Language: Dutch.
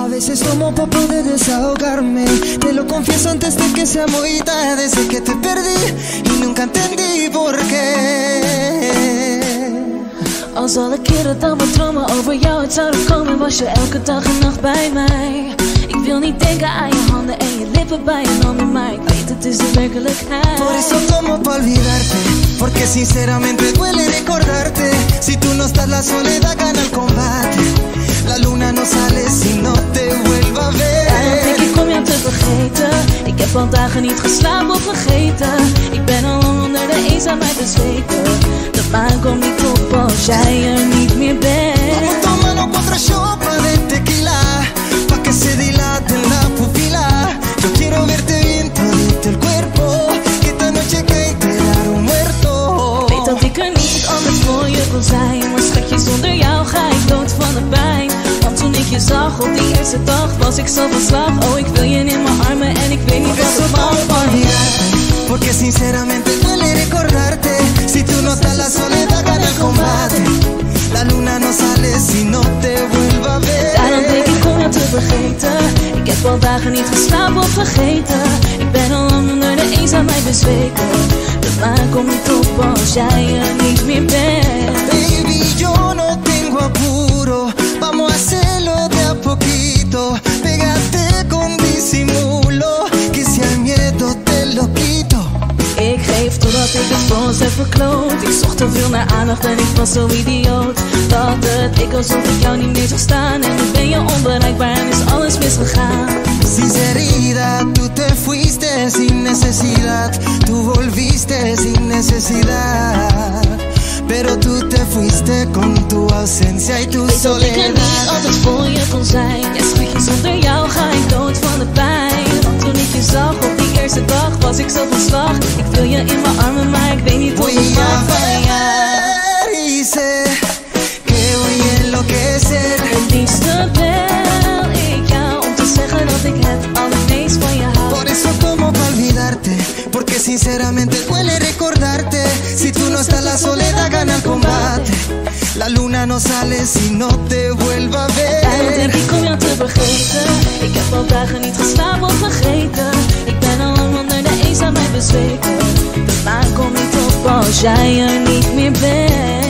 A veces tomo para poder desahogarme. Te lo confieso antes de que sea muy tarde. Desde que te perdí y nunca entendí por qué. Als alle keren dat mijn dromen over jou uit zouden komen, was je elke dag en nacht bij mij. Ik wil niet denken aan je handen en je lippen bij een ander, maar ik weet het is de werkelijkheid. Por eso tomo pa olvidarte, porque sinceramente duele recordarte. Si tú no estás la soledad gana el combate. La luna no sale si no te vuelva a ver. Daarom denk ik om jou te vergeten. Ik heb al dagen niet geslapen of vergeten. Ik ben al lang onder de eenzaamheid bezweken. De maan komt niet op als jij er niet meer bent. Vamos tomando 4 shots de tequila, pa' que se dilate la pupila. Yo quiero verte bien todito el cuerpo, que esta noche hay que enterrar un muerto. Weet dat ik er niet anders voor je kon zijn, maar schatje, zonder jou ga ik dood van de pijn. Want toen ik je zag op die eerste dag, was ik zo van slag. Oh, ik wil je in mijn armen en ik weet niet wat ik mag van je. Porque sinceramente duele recordarte. Si tú no estás la soledad gana el combate. La luna no sale si no te vuelva a ver. Daarom denk ik om jou te vergeten. Ik heb al dagen niet geslapen of vergeten. Ik ben al lang onder de eenzaamheid bezweken. De maan komt niet op als jij er niet meer bent. Baby, yo no tengo apuro. Vamos a hacerlo de a poquito. Pégate con disimulo, que si hay miedo te lo quito. Ik geef totdat ik het voor ons heb verkloot. Ik zocht te veel naar aandacht en ik was zo idioot. Dat het leek alsof ik jou niet meer zag staan. En nu ben je onbereikbaar en is alles misgegaan. Sinceridad, tú te fuiste sin necesidad. Tú volviste sin necesidad. Pero tú te fuiste con tu ausencia y tu Ik weet dat ik er soledad. niet altijd voor je kon zijn. Ja, schatje, zonder jou ga ik dood van de pijn. Want toen ik je zag op die eerste dag, was ik zo van slag. Ik wil je in mijn armen, maar ik weet niet hoe ik Voy a mag van jou. ver y sé que voy a enloquecer. Het liefste bel ik jou om te zeggen dat ik het allermeest van je hou. Por eso tomo pa olvidarte, porque sinceramente duele recordarte. Si tú no estás la soledad gana el combate. La luna no sale si no te vuelva a Daarom denk ver. ik om jou te vergeten. Ik heb al dagen niet geslapen of vergeten. Ik ben al lang onder de eenzaamheid bezweken. De maan komt niet op als jij er niet meer bent.